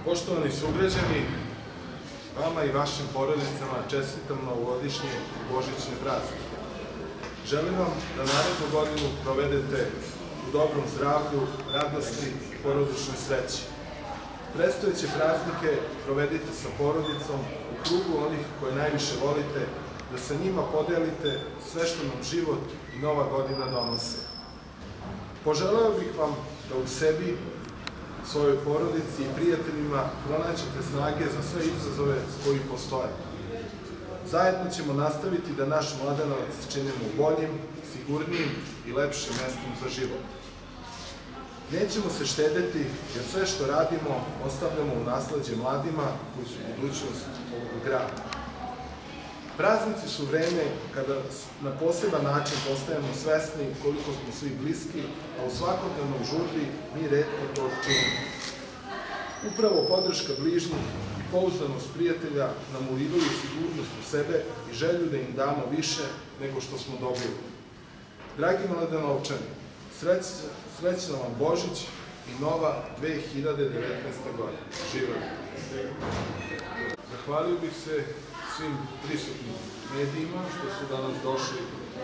Poštovani sugrađani, vama i vašim porodicama čestitam novogodišnje i božićne praznike. Želim vam da narednu godinu provedete u dobrom zdravlju, radosti i porodičnoj sreći. Predstojeće praznike provedite sa porodicom u krugu onih koje najviše volite, da sa njima podelite sve što nam život i nova godina donose. Poželeo bih vam da u sebi, svojoj porodici i prijateljima pronađete snage za sve izazove koji postoje. Zajedno ćemo nastaviti da naš Mladenovac činimo boljim, sigurnijim i lepšim mestom za život. Nećemo se štedeti jer sve što radimo ostavljamo u nasleđe mladima koji su budućnost ovog grada. Praznici su vreme kada na poseban način postajemo svesni koliko smo svi bliski, a u svakodnevnom žurbi mi retko to činimo. Upravo podrška bližnjih i pouzdanost prijatelja nam ulivaju sigurnost u sebe i želju da im damo više nego što smo dobili. Dragi Mladenovčani, srećan vam Božić i nova 2019. godina. Živeli! Zahvalio bih se svim prisutnim medijima što su danas došli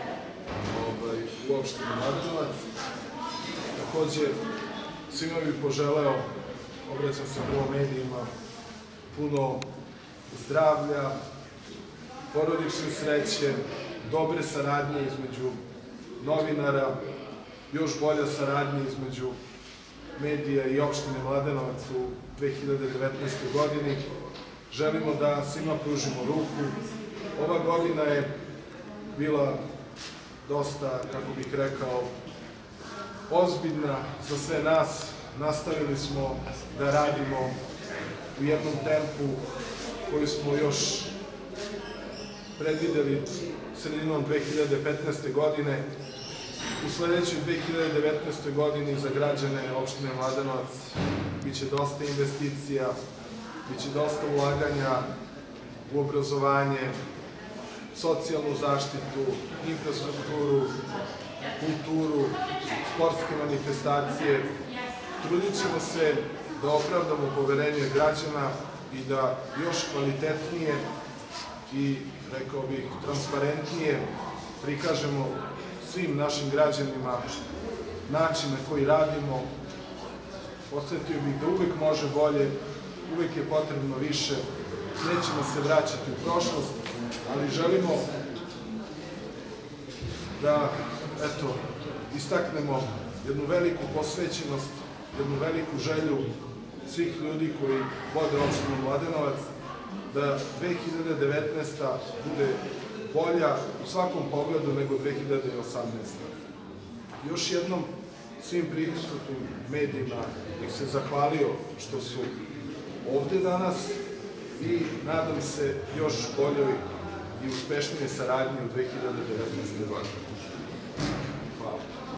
u opštinu Mladenovac. Takođe, svima bih poželeo, obraćam se prvo medijima, puno zdravlja, porodične sreće, dobre saradnje između novinara, još bolja saradnja između medija i opštine Mladenovac u 2019. godini. Želimo da svima pružimo ruku. Ova godina je bila dosta, kako bih rekao, ozbiljna za sve nas. Nastavili smo da radimo u jednom tempu koji smo još predvideli sredinom 2015. godine. U sledećoj 2019. godini za građane opštine Mladenovac biće dosta investicija, biće dosta ulaganja u obrazovanje, socijalnu zaštitu, infrastrukturu, kulturu, sportske manifestacije. Trudit ćemo se da opravdamo poverenje građana i da još kvalitetnije i, rekao bih, transparentnije prikažemo svim našim građanima način na koji radimo. Podsetio bih da uvek može bolje, uvek je potrebno više, nećemo se vraćati u prošlost, ali želimo da, istaknemo jednu veliku posvećenost, jednu veliku želju svih ljudi koji vode opštinu Mladenovac, da 2019. bude bolja u svakom pogledu nego 2018. Još jednom svim prisutnim medijima bih se zahvalio što su ovde danas i nadam se još boljoj i uspešnijoj saradnji u 2019. godini. Hvala.